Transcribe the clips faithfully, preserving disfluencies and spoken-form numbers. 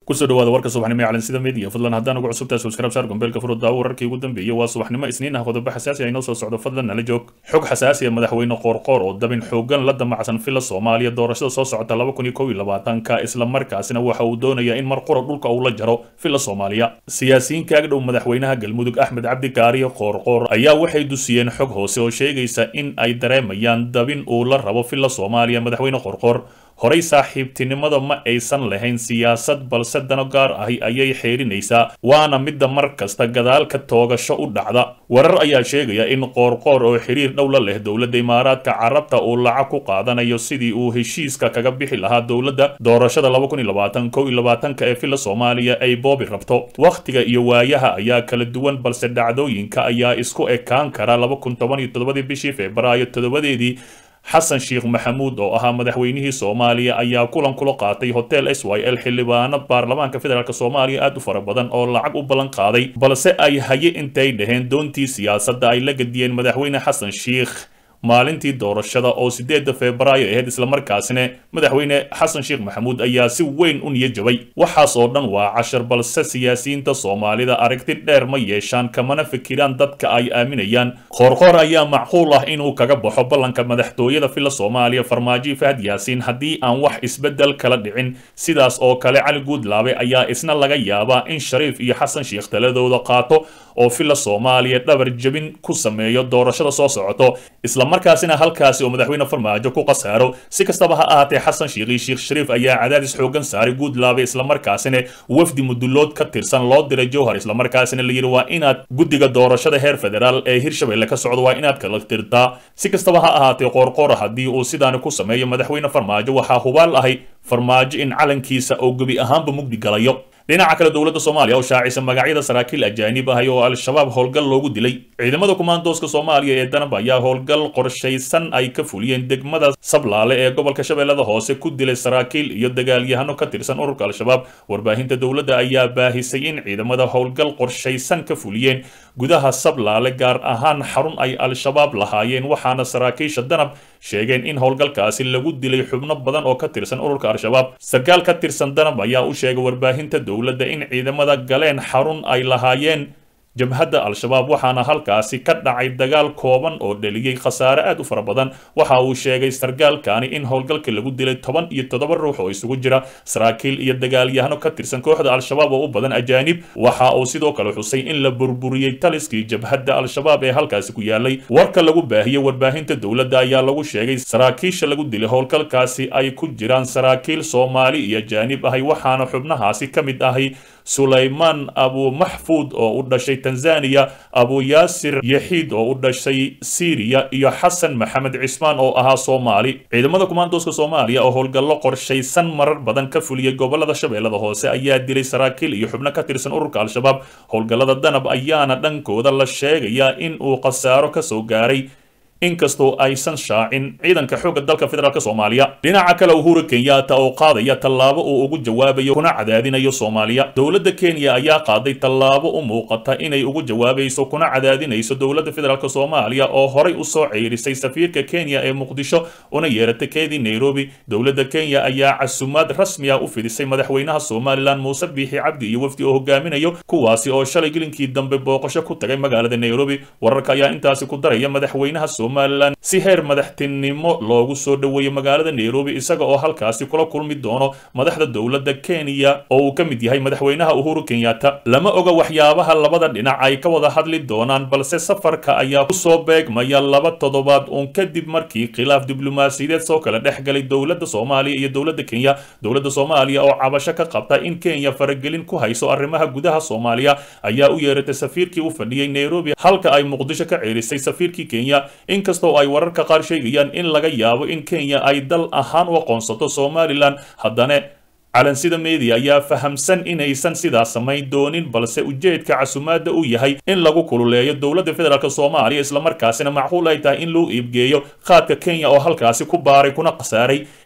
kusoo dhawaada warka subaxnimo ee calansida media fadlan haddaan ugu cusubtahay subscribe saar gombeelka furudda wararkii ugu dambeeyay waa subaxnimo isniin ah qodobo xasaasi ah inoo soo socdo fadlan nala joog xog xasaasi ah madaxweyne qoorqoor oo dabin xoogan la damacsan fila Soomaaliya doorashada soo socota laba kun iyo kow iyo labaatan ka isla markaasina waxa uu doonayaa in mar qura dhulka uu la jaro fila Soomaaliya siyaasiyiin ka agdhow madaxweynaha galmudug Axmed Cabdi Kaariyo Qoorqoor ayaa waxay dusiyeen xog hoose oo sheegaysa in ay dareemayaan dabin uu la rabo fila Soomaaliya madaxweyne Qoorqoor horay saaxiibtinimada ma aysan lahayn siyaasad balse dano gaar ahi ayay xeerinaysaa waana midda mar kasta gadaalka toogasho u dhacda warar ayaa sheegaya in qoorqoor oo xiriir dhow la leh dowladda imaaraadka carabta uu lacag ku qaadanayo sidii uu heshiiska kaga bixi lahaa dowladda doorashada laba kun iyo labaatan kow iyo labaatanka ee fila Soomaaliya ay boobi rabto waqtiga iyo waayaha ayaa kala duwan balse dhacdooyinka ayaa isku ekaan kara laba kun toban iyo toddoba bishii Febraayo toddobadeedii xasan sheekh maxamuud oo ahaa madaxweynihii Soomaaliya ayaa kulan kula qaatay hotel S Y L xildhibaano baarlamaanka federaalka Soomaaliya aad u fara badan oo lacag u ballan qaaday balse ay haye intay dhaheen doontii siyaasadda ay la gadiyeen madaxweyne xasan sheekh maalintii doorashada oo sideedda Febraayo ahayd isla markaasina madaxweyne xasan sheekh maxamuud ayaa si weyn u niyad jabay waxaas oo dhan waa cashar balse siyaasiyiinta Soomaalida aragti dheer ma yeeshaan kamana fikiraan dadka ay aaminayaan qoorqoor ayaa macquul ah inuu kaga baxo ballanka madaxtooyada fila Soomaaliya Farmaajo Fahad Yaasiin haddii aan wax isbedel kala dhicin sidaas oo kale Cali Guudlaabe ayaa isna laga yaabaa in Shariif iyo Xasan Sheekh taladooda qaato oo fila Soomaaliya dhabar jabin ku sameeyo doorashada soo socoto isla markaasina halkaasi oo madaxweyne Farmaajo ku qasaaro si kastaba ha ahaatee Xasan Sheekh iyo Sheekh Shariif ayaa cadaadis xoogan saaray Guudlaabe isla markaasina wafdi mudulood ka tirsan loo diray Jowhar isla markaasina la yiri waa inaad guddiga doorashada heer federaal ee Hirshabelle ka socdo waa inaad kala tirtaa si kastaba ha ahaatee qoorqoor haddii uu sidaan ku sameeyo madaxweyne Farmaajo waxa hubaal ahay Farmaajo in calankiisa oo gabi ahaanba mugdi galayo dhinaca kale dowladda Soomaaliya oo shaacisa magacyada saraakiil ajaanib ah oo al-shabaab howlgal loogu dilay ciidamada kumaandooska Soomaaliya ee Danab ayaa howlgal qorshaysan ay ka fuliyeen degmada Sablaale ee gobolka Shabeellada Hoose ku dilay saraakiil iyo dagaalyahano ka tirsan ururka al-shabaab warbaahinta dowladda ayaa baahisay in ciidamada howlgal qorshaysan ka fuliyeen gudaha Sablaale gaar ahaan xarun ay al-shabaab lahaayeen waxaana saraakiisha Danab sheegeen in howlgalkaasi lagu dilay xubno badan oo ka tirsan ururka al-shabaab sarkaal ka tirsan Danab ayaa u sheegay warbaahinta dowladda in ciidamada galeen xarun ay lahaayeen jabhadda al-shabaab waxaana halkaasi ka dhacay dagaal kooban oo dhaliyay khasaare aad u fara badan waxa uu sheegay sargaalkani in howlgalka lagu dilay toban iyo toddoba ruux oo isugu jira saraakiil iyo dagaalyahano ka tirsan kooxda al-shabaab oo u badan ajaanib waxa uu sidoo kale xusay in la burburiyay taliskii jabhadda al-shabaab ee halkaasi ku yaalay warka lagu baahiyay warbaahinta dowladda ayaa lagu sheegay saraakiisha lagu dilay howlgalkaasi ay ku jiraan saraakiil Soomaali iyo ajaanib ahay waxaana xubnahaasi ka mid ahay Suleymaan Abu Mahfoud oo u dhashay Tanzania Abu Yaasir Yahiid oo u dhashay Syria iyo Xasan Maxamed Cismaan oo ahaa Soomaali ciidamada kumaandooska Soomaaliya oo howlgallo qorshaysan marar badan ka fuliyay gobolada Shabeellada Hoose ayaa dilay saraakiil iyo xubno ka tirsan ururka al-shabaab howlgallada Danab ayaana dhankooda la sheegayaa in uu qasaaro ka soo gaaray inkastoo aysan shaacin ciidanka xoogga dalka federaalka Soomaaliya dhinaca kale Uhuru Kenyatta oo qaadaya tallaabo uu ugu jawaabayo kuna cadaadinayo Soomaaliya dowladda Kenya ayaa qaaday tallaabo u muuqata inay ugu jawaabayso kuna cadaadinayso dowladda federaalka Soomaaliya oo horay u soo ceerisay safiirka Kenya ee Muqdisho una yeeratay keedii Nairobi dowladda Kenya ayaa casuumad rasmi ah u fidisay madaxweynaha Somaliland Muuse Biixi Cabdi iyo wafdi oo hogaaminayo kuwaasi oo shalay gelinkii dambe booqasho ku tagay magaalada Nairobi wararka ayaa intaasi ku daraya madaxweynaha Somaliland si heer madaxtinimo loogu soo dhaweeyo magaalada Nairobi isaga oo halkaasi kula kulmi doono madaxda dowladda Kenya oo uu ka mid yahay madaxweynaha Uhuru Kenyatta lama oga waxyaabaha labada dhinac ay ka wada hadli doonaan balse safarka ayaa ku soo beegmaya laba toddobaad oo kadib markii khilaaf diblomaasiyadeed soo kala dhexgalay dowladda Soomaaliya iyo dowladda Kenya dowladda Soomaaliya oo cabasho ka qabta in Kenya faragelin ku hayso arrimaha gudaha Soomaaliya ayaa u yeeratay safiirkii u fadhiyay Nairobi halka ay Muqdisho ka ceerisay safiirkii Kenya inkastoo ay wararka qaar sheegayaan in laga yaabo in Kenya ay dal ahaan u aqoonsato Somaliland haddana calansida media ayaa fahamsan inaysan sidaas samayn doonin balse ujeedka casuumaadda uu yahay in lagu kululeeyo dowladda federaalka Soomaaliya isla markaasina macquul ay tahay in loo iibgeeyo qaadka Kenya oo halkaasi ku baaray kuna qasaaray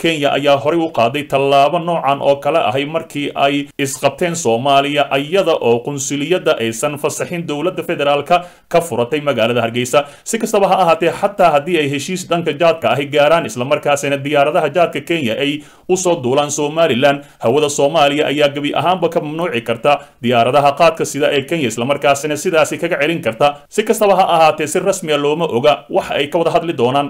Kenya ayaa horey u qaaday tallaabo noocan oo kale ahay markii ay isqabteen Soomaaliya iyada oo qunsuliyadda aysan fasaxin dowladda federaalka ka furatay magaalada Hargeysa si kastaba ha ahaatee xataa haddii ay heshiis dhanka jaadka ahi gaaraan isla markaasina diyaaradaha jaadka Kenya ay u soo duulaan Somaliland hawada Soomaaliya ayaa gabi ahaanba ka mamnuuci karta diyaaradaha qaadka sida ee Kenya isla markaasina sidaasi kaga celin karta si kastaba ha ahaatee si rasmi ah looma oga waxa ay ka wada hadli doonaan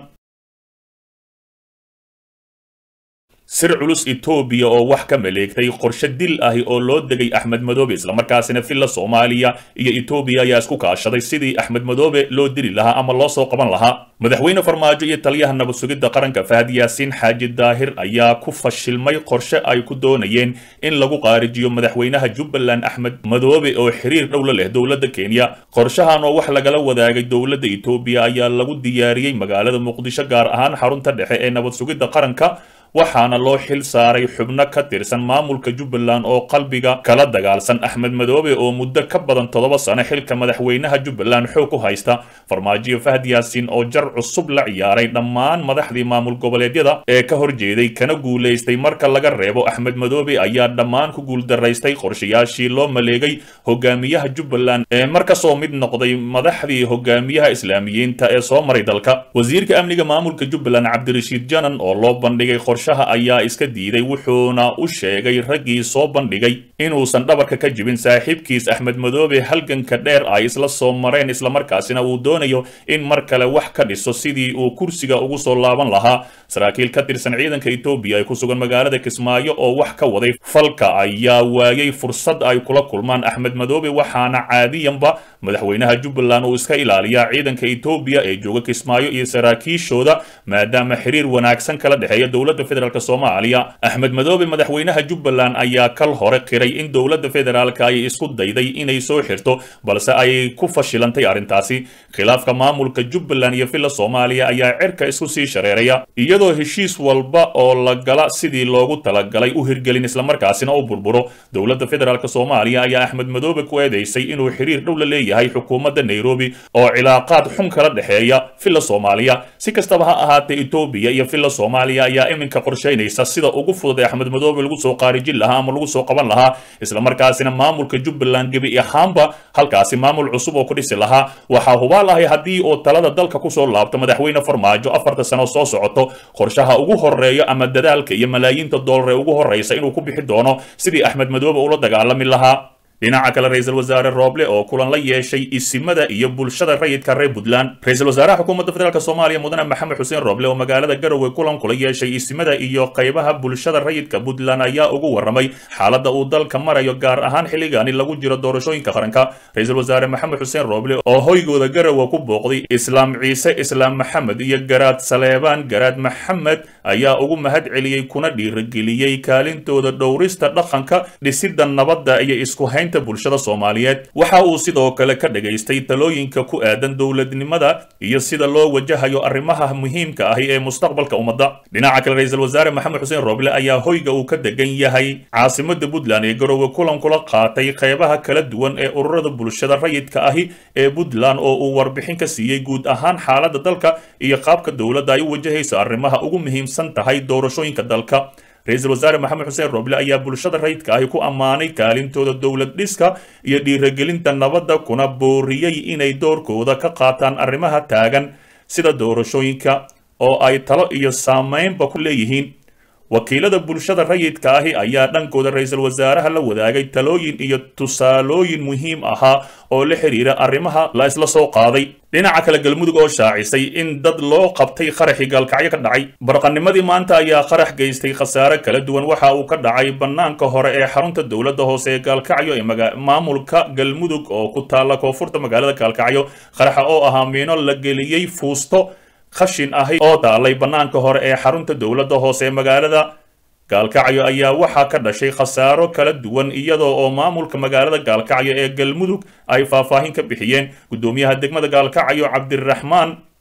sir culus Ethiopia oo wax ka maleegtay qorshe dil ah oo loo degay Axmed Madoobe isla markaasina filla Soomaaliya iyo Ethiopia ayaa isku kaashaday sidii Axmed Madoobe loo dili lahaa ama loo soo qaban lahaa madaxweyne farmaajo iyo taliyaha nabad sugidda qaranka Fahad Yaasiin Xaaji Daahir ayaa ku fashilmay qorshe ay ku doonayeen in lagu qaarijiyo madaxweynaha Jubbaland Axmed Madoobe oo xiriir dhow la leh dowladda Kenya qorshahan oo wax lagala wadaagay dowladda Ethiopia ayaa lagu diyaariyay magaalada Muqdisho gaar ahaan xarunta dhexe ee nabad sugidda qaranka waxaana loo xil saaray xubno ka tirsan maamulka Jubbaland oo qalbiga kala dagaalsan Axmed Madoobe oo muddo ka badan toddoba sano xilka madaxweynaha Jubbaland xoog ku haysta farmaajo Fahad Yaasiin oo jar cusub la ciyaaray dhammaan madaxdii maamul goboleedyada ee ka horjeeday kana guuleystay marka laga reebo Axmed Madoobe ayaa dhammaan ku guul daraystay qorshayaashii loo maleegay hogaamiyaha Jubbaland ee marka soo mid noqday madaxdii hogaamiyaha islaamiyiinta ee soo maray dalka wasiirka amniga maamulka Jubbaland Cabdirashiid Janan oo loo bandhigay ayaa iska diiday wuxuuna u sheegay raggii soo bandhigay inuusan dhabarka ka jibin saaxiibkiis Axmed Madoobe halganka dheer ay isla soo mareen isla markaasina uu doonayo in mar kale wax ka dhiso sidii uu kursiga ugu soo laaban lahaa saraakiil ka tirsan ciidanka Ethiopia ay ku sugan magaalada Kismaayo oo wax ka waday falka ayaa waayay fursad ay kula kulmaan Axmed Madoobe waxaana caadiyanba madaxweynaha Jubbaland uu iska ilaaliyaa ciidanka Ethiopia ee jooga Kismaayo iyo saraakiishooda maadaama xiriir wanaagsan kala dhaxeeya dowladda federaalka Soomaaliya Axmed Madoobe madaxweynaha Jubbaland ayaa kal hore qiray in dowladda federaalka ay isku dayday inay soo xirto balse ay ku fashilantay arintaasi khilaafka maamulka Jubbaland iyo filla Soomaaliya ayaa cirka isku sii shareeraya iyadoo heshiis walba oo la gala sidii loogu talagalay u hirgelin isla markaasina u burburo dowladda federaalka Soomaaliya ayaa Axmed Madoobe ku eedeysay inuu xiriir dhow la leeyahay xukuumadda Nairobi oo cilaaqaad xun kala dhaxeeya filla Soomaaliya si kastaba ha ahaatee Ethiopia iyo filla Soomaaliya ayaa iminka qorsheynaysa sida ugu fudud ee Axmed Madoobe lagu soo qaarijin lahaa ama lagu soo qaban lahaa isla markaasina maamulka Jubbaland gabi ahaanba halkaasi maamul cusub oo ku dhisi lahaa waxa hubaal ah haddii oo talada dalka ku soo laabto madaxweyne farmaajo afarta sano soo socoto qorshaha ugu horeeya ama dadaalka iyo malaayiinta dollar ee ugu horeysa inuu ku bixi doono sidii Axmed Madoobe ula dagaalami lahaa dhinaca kale ra'iisul wasaare Roble oo kulan la yeeshay isimada iyo bulshada rayidka reer Puntland ra'iisul wasaaraha xukuumadda federaalka Soomaaliya mudane Maxamed Xuseen Roble oo magaalada Garowe kulan kula yeeshay isimada iyo qaybaha bulshada rayidka Puntland ayaa ugu waramay xaaladda uu dalka marayo gaar ahaan xilligan lagu jiro doorashooyinka qaranka ra'iisul wasaare Maxamed Xuseen Roble oo hoygooda Garowe ku booqday Islaam Ciise Islaam Maxamed iyo Garaad Saleebaan Garaad Maxamed ayaa ugu mahad celiyay kuna dhiirigeliyay kaalintooda dhowrista dhaqanka dhisidda nabadda iyo isku hayn bulshada Soomaaliyeed waxa uu sidoo kale ka dhageystay talooyinka ku aadan dowladnimada iyo sida loo wajahayo arrimaha muhiimka ah ee mustaqbalka ummadda dhinaca kale ra'iisul wasaare Maxamed Xuseen Roble ayaa hoyga uu ka degan yahay caasimadda Puntland ee Garowe kulan kula qaatay qaybaha kala duwan ee ururada bulshada rayidka ah ee Puntland oo uu warbixin ka siiyay guud ahaan xaaladda dalka iyo qaabka dowladda ay u wajahayso arrimaha ugu muhiimsan tahay doorashooyinka dalka ra'iisul wasaare Maxamed Xuseen Roble ayaa bulshada rayidka ah ku amaanay kaalintooda dowlad dhiska iyo dhiirigelinta nabadda kuna booriyay inay doorkooda ka qaataan arrimaha taagan sida doorashooyinka oo ay talo iyo saameynba ku leeyihiin wakiilada bulshada rayidka ah ayaa dhankooda ra'iisul wasaaraha la wadaagay talooyin iyo tusaalooyin muhiim ahaa oo la xiriira arrimaha la isla soo qaaday dhinaca kale galmudug oo shaacisay in dad loo qabtay qaraxi gaalkacyo ka dhacay barqanimadii maanta ayaa qarax geystay khasaare kala duwan waxa uu ka dhacay banaanka hore ee xarunta dowladda hoose ee gaalkacyo ee maamulka galmudug oo ku taala koonfurta magaalada gaalkacyo qaraxa oo ahaa miino la geliyay fuusto khashin ahi oo taalay banaanka hore ee xarunta dowladda hoose ee magaalada gaalkacyo ayaa waxaa ka dhashay khasaaro kala duwan iyadoo oo maamulka magaalada gaalkacyo ee galmudug ay faahfaahin ka bixiyeen gudoomiyaha degmada gaalkacyo Cabdiraxmaan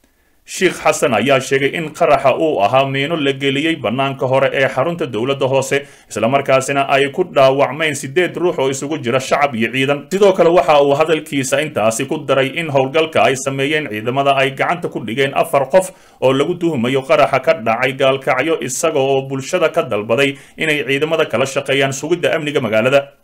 sheekh xasan ayaa sheegay in qaraxa uu ahaa miino la geliyey bannaanka hore ee xarunta dowladda hoose islamarkaasina ay ku dhaawacmeen sideed ruux oo isugu jira shacab iyo ciidan sidoo kale waxa uu hadalkiisa intaasi ku daray in howlgalka ay sameeyeen ciidamada ay gacanta ku dhigeen afar qof oo lagu tuhumayo qaraxa ka dhacay gaalkacyo isaga oo bulshada ka dalbaday inay ciidamada kala shaqeeyaan sugidda amniga magaalada